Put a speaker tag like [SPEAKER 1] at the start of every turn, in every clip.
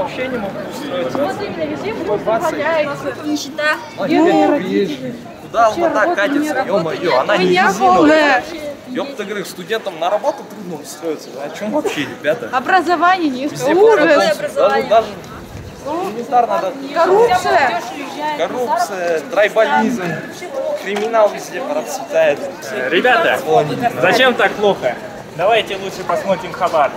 [SPEAKER 1] вообще не могут устроиться.
[SPEAKER 2] Вот именно, везде позволяется.
[SPEAKER 3] Нищета.
[SPEAKER 1] Куда Алмата катится? Ё-моё, она не резиновая. Ёпта, говорю, студентам на работу трудно устроиться. О чем вообще, ребята?
[SPEAKER 2] Образование низкое.
[SPEAKER 1] Везде
[SPEAKER 2] Ужас.
[SPEAKER 1] даже элементарно,
[SPEAKER 2] Коррупция.
[SPEAKER 1] коррупция, трайбализм, криминал везде процветает.
[SPEAKER 4] Ребята, зачем так плохо? Давайте лучше посмотрим Хабар.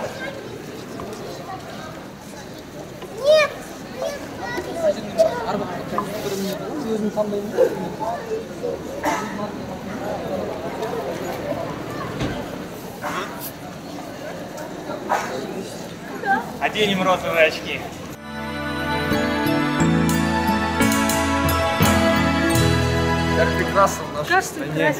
[SPEAKER 4] Оденем розовые очки.
[SPEAKER 1] Как прекрасно в нашей стране.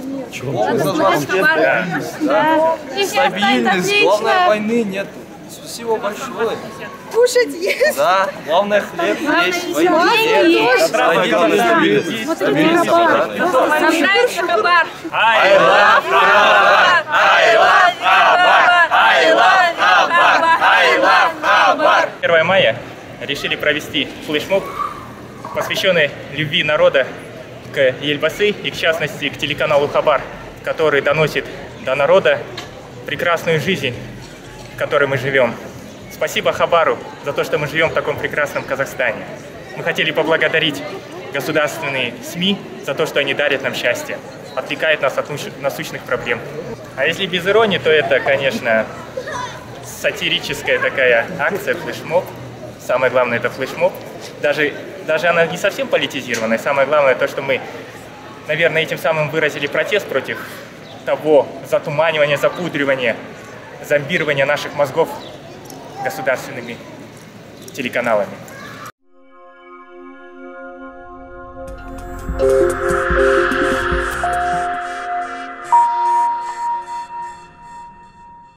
[SPEAKER 1] Стабильность, главное, войны нет. Спасибо большое.
[SPEAKER 3] Кушать есть.
[SPEAKER 1] Да, главное хлеб есть, войны нет. Стабильность.
[SPEAKER 3] Нам нравится Хабар.
[SPEAKER 4] I love Хабар! I love Хабар! I love Хабар! I love Хабар! 1 мая решили провести флешмоб, посвященный любви народа к Ельбасы и, в частности, к телеканалу Хабар, который доносит до народа прекрасную жизнь, в которой мы живем. Спасибо Хабару за то, что мы живем в таком прекрасном Казахстане. Мы хотели поблагодарить государственные СМИ за то, что они дарят нам счастье, отвлекают нас от насущных проблем. А если без иронии, то это, конечно, сатирическая такая акция, флешмоб. Самое главное — это флешмоб. Даже она не совсем политизированная. Самое главное то, что мы, наверное, этим самым выразили протест против того затуманивания, запудривания, зомбирования наших мозгов государственными телеканалами.